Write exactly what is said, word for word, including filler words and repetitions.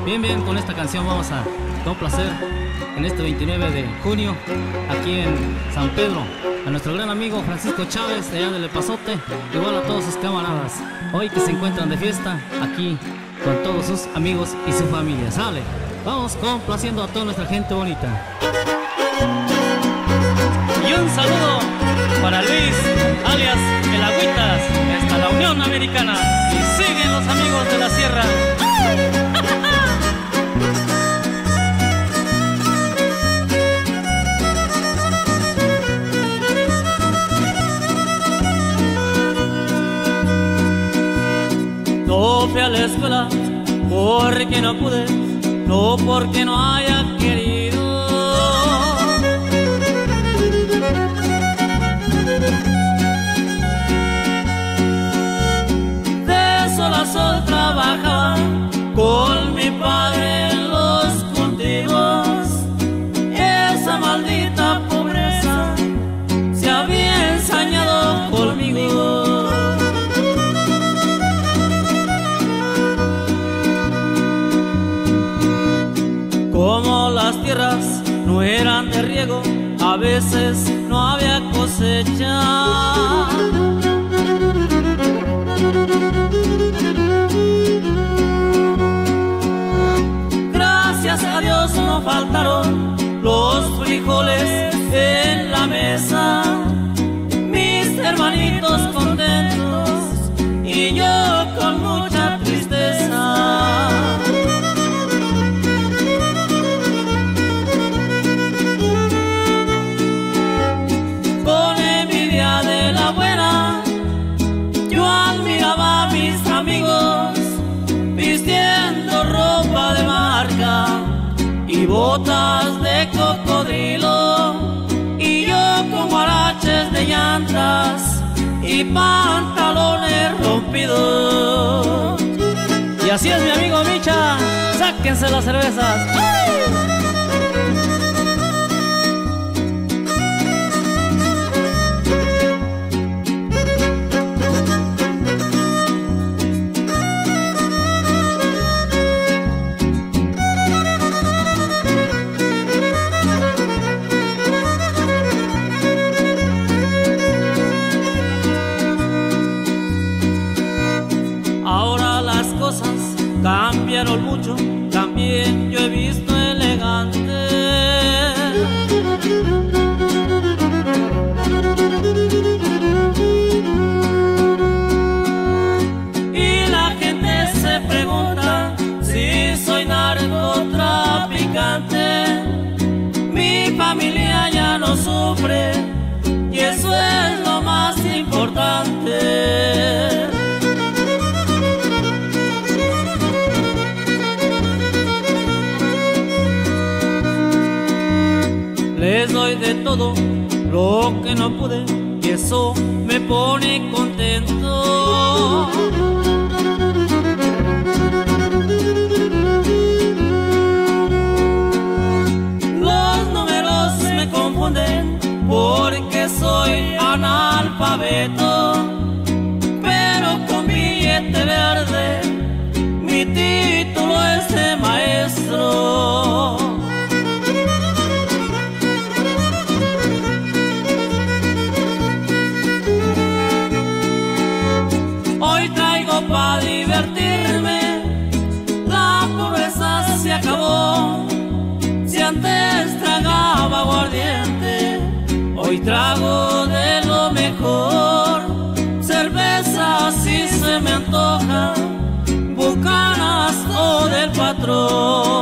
Bien, bien, con esta canción vamos a complacer en este veintinueve de junio aquí en San Pedro a nuestro gran amigo Francisco Chávez de allá del Epazote, igual a todos sus camaradas hoy que se encuentran de fiesta aquí con todos sus amigos y su familia. Sale, vamos complaciendo a toda nuestra gente bonita. Y un saludo para Luis, alias El Agüitas, hasta la Unión Americana. Y siguen los amigos de la sierra. No fui a la escuela porque no pude, no porque no haya querido. De sol a sol trabajaba con mi padre en los cultivos. Esa maldita pobreza se había ensañado conmigo. Como las tierras no eran de riego, a veces no había cosecha. Gracias a Dios no faltaron los frijoles en la mesa, mis hermanitos contentos y yo con mucha tristeza. Vistiendo ropa de marca y botas de cocodrilo, y yo con guaraches de llantas y pantalones rompidos. Y así es, mi amigo Micha, sáquense las cervezas. ¡Ay! Cambiaron mucho, también yo he visto elegante. Y la gente se pregunta si soy narcotraficante. Mi familia ya no sufre y eso es lo más importante. Les doy de todo lo que no pude y eso me pone contento. Los números me confunden porque soy analfabeto, pero con billete verde mi título es de maestro. Para divertirme, la pobreza se acabó. Si antes tragaba aguardiente, hoy trago de lo mejor. Cerveza si se me antoja, Bucanas o del Patrón.